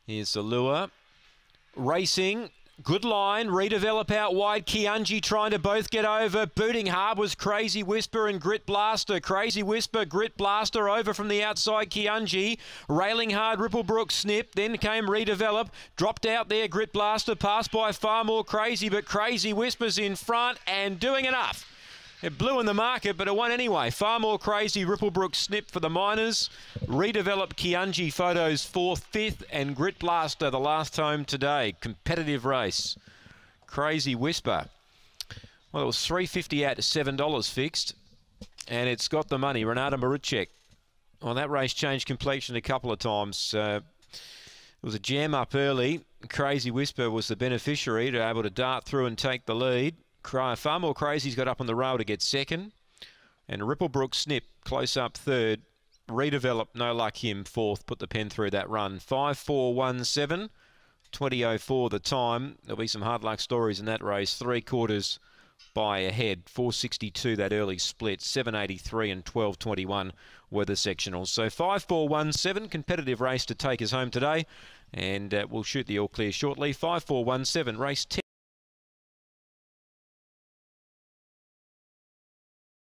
Here's the lure. Racing. Good line. Redevelop out wide. Kianji trying to both get over. Booting hard was Crazy Whisper and Grit Blaster. Crazy Whisper, Grit Blaster over from the outside. Kianji railing hard. Ripplebrook Snip. Then came Redevelop. Dropped out there. Grit Blaster passed by Far More Crazy, but Crazy Whisper's in front and doing enough. It blew in the market, but it won anyway. Far More Crazy, Ripplebrook Snip for the Miners. Redevelop Kianji Photos 4th, 5th, and Grit Blaster the last home today. Competitive race. Crazy Whisper. Well, it was $3.50 out to $7 fixed, and it's got the money. Renata Marucek. Well, that race changed complexion a couple of times. It was a jam up early. Crazy Whisper was the beneficiary, to able to dart through and take the lead. Far More Crazy's got up on the rail to get second. And Ripplebrook Snip close up third. Redevelop, no luck him, fourth. Put the pen through that run. 5-4-1-7. 20.04 the time. There'll be some hard luck stories in that race. 3/4 by a head. 4.62 that early split. 7.83 and 12.21 were the sectionals. So 5-4-1-7. Competitive race to take us home today. And we'll shoot the all clear shortly. 5-4-1-7 race 10.